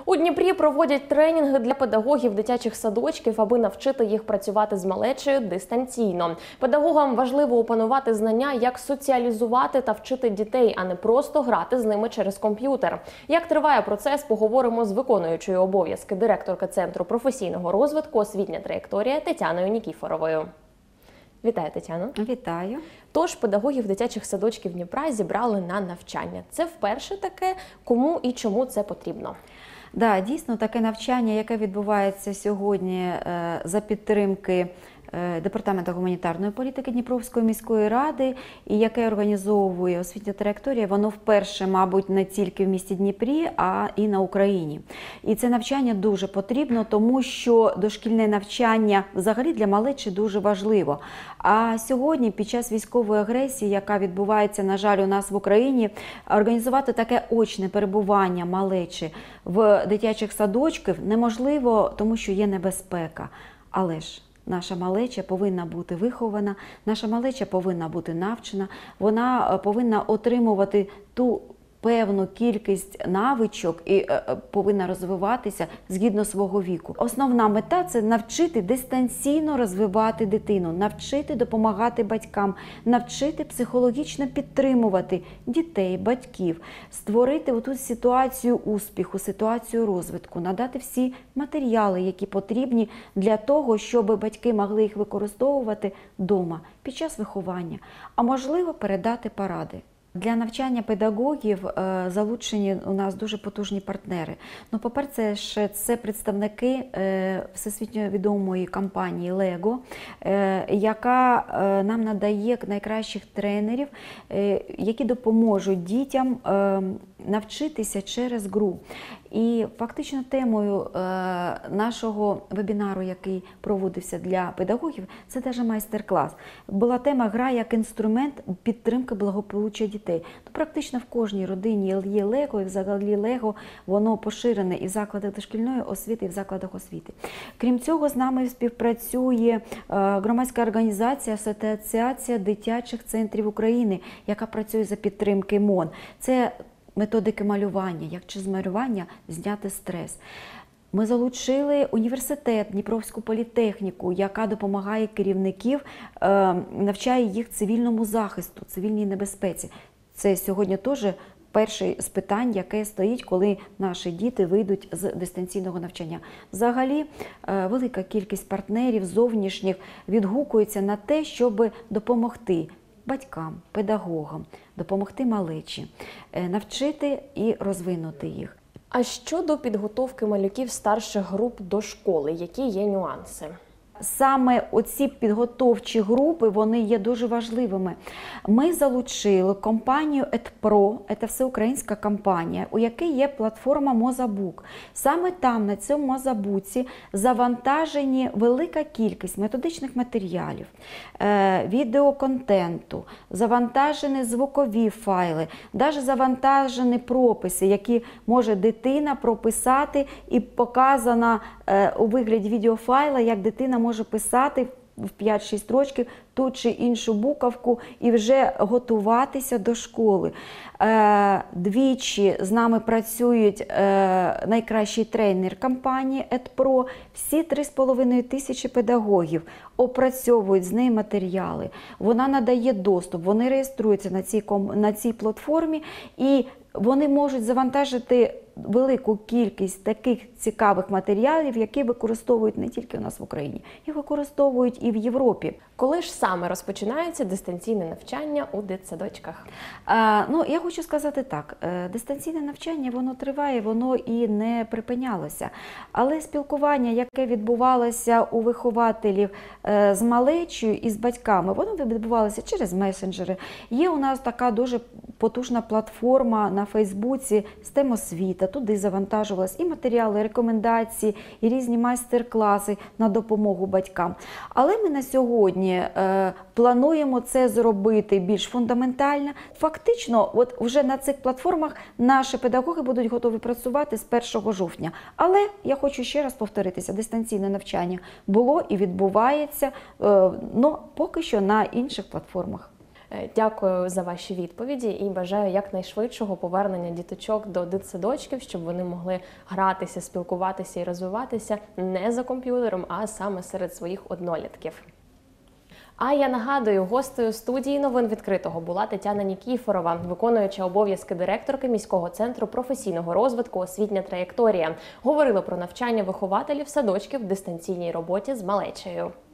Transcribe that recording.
У Дніпрі проводять тренінги для педагогів дитячих садочків, аби навчити їх працювати з малечею дистанційно. Педагогам важливо опанувати знання, як соціалізувати та вчити дітей, а не просто грати з ними через комп'ютер. Як триває процес, поговоримо з виконуючою обов'язки директорки Центру професійного розвитку «Освітня траєкторія» Тетяною Нікіфоровою. Вітаю, Тетяно. Вітаю. Тож, педагогів дитячих садочків Дніпра зібрали на навчання. Це вперше таке? Кому і чому це потрібно? Да, дійсно, таке навчання, яке відбувається сьогодні за підтримки Департаменту гуманітарної політики Дніпровської міської ради і яке організовує освітня траєкторія, воно вперше, мабуть, не тільки в місті Дніпрі, а і на Україні. І це навчання дуже потрібно, тому що дошкільне навчання взагалі для малечі дуже важливо. А сьогодні, під час військової агресії, яка відбувається, на жаль, у нас в Україні, організувати таке очне перебування малечі в дитячих садочках неможливо, тому що є небезпека. Але ж наша малеча повинна бути вихована, наша малеча повинна бути навчена, вона повинна отримувати ту певну кількість навичок і повинна розвиватися згідно свого віку. Основна мета – це навчити дистанційно розвивати дитину, навчити допомагати батькам, навчити психологічно підтримувати дітей, батьків, створити оту ситуацію успіху, ситуацію розвитку, надати всі матеріали, які потрібні для того, щоб батьки могли їх використовувати вдома під час виховання, а можливо передати поради. Для навчання педагогів залучені у нас дуже потужні партнери. Ну, по-перше, це представники всесвітньо відомої компанії LEGO, яка нам надає найкращих тренерів, які допоможуть дітям навчитися через гру. І фактично темою нашого вебінару, який проводився для педагогів, це навіть майстер-клас. Була тема «Гра як інструмент підтримки благополуччя дітей». То практично в кожній родині є Лего, і взагалі Лего, воно поширене і в закладах дошкільної освіти, і в закладах освіти. Крім цього, з нами співпрацює громадська організація «Асоціація дитячих центрів України», яка працює за підтримки МОН. Це методики малювання, як через малювання зняти стрес. Ми залучили університет, Дніпровську політехніку, яка допомагає керівників, навчає їх цивільному захисту, цивільній небезпеці. Це сьогодні теж перше з питань, яке стоїть, коли наші діти вийдуть з дистанційного навчання. Взагалі, велика кількість партнерів зовнішніх відгукується на те, щоб допомогти батькам, педагогам, допомогти малечі, навчити і розвинути їх. А щодо підготовки малюків старших груп до школи, які є нюанси? Саме оці підготовчі групи, вони є дуже важливими. Ми залучили компанію EdPro, це всеукраїнська компанія, у якій є платформа Мозабук. Саме там, на цьому Мозабуці, завантажені велика кількість методичних матеріалів, відеоконтенту, завантажені звукові файли, навіть завантажені прописи, які може дитина прописати, і показано у вигляді відеофайла, як дитина може писати в 5-6 строчків ту чи іншу буковку і вже готуватися до школи. Двічі з нами працюють найкращий тренер компанії EdPro. Всі 3500 педагогів опрацьовують з неї матеріали. Вона надає доступ, вони реєструються на цій платформі і вони можуть завантажити велику кількість таких цікавих матеріалів, які використовують не тільки у нас в Україні, їх використовують і в Європі. Коли ж саме розпочинається дистанційне навчання у дитсадочках? Я хочу сказати так, дистанційне навчання, воно триває, воно і не припинялося. Але спілкування, яке відбувалося у вихователів з малечою і з батьками, воно відбувалося через месенджери. Є у нас така дуже потужна платформа на Фейсбуці STEM освіта, туди завантажувалися і матеріали, і рекомендації, і різні майстер-класи на допомогу батькам. Але ми на сьогодні плануємо це зробити більш фундаментально. Фактично, от вже на цих платформах наші педагоги будуть готові працювати з 1 жовтня. Але я хочу ще раз повторитися, дистанційне навчання було і відбувається, поки що на інших платформах. Дякую за ваші відповіді і бажаю якнайшвидшого повернення діточок до дитсадочків, щоб вони могли гратися, спілкуватися і розвиватися не за комп'ютером, а саме серед своїх однолітків. А я нагадую, гостею студії новин відкритого була Тетяна Нікіфорова, виконуюча обов'язки директорки міського центру професійного розвитку «Освітня траєкторія». Говорили про навчання вихователів садочків в дистанційній роботі з малечею.